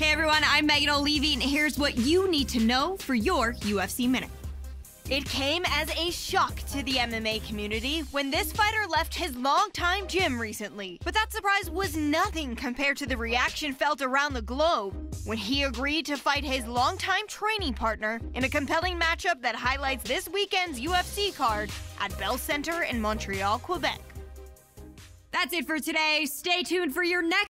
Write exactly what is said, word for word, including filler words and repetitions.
Hey everyone, I'm Megan O'Leary, and here's what you need to know for your U F C Minute. It came as a shock to the M M A community when this fighter left his longtime gym recently. But that surprise was nothing compared to the reaction felt around the globe when he agreed to fight his longtime training partner in a compelling matchup that highlights this weekend's U F C card at Bell Center in Montreal, Quebec. That's it for today. Stay tuned for your next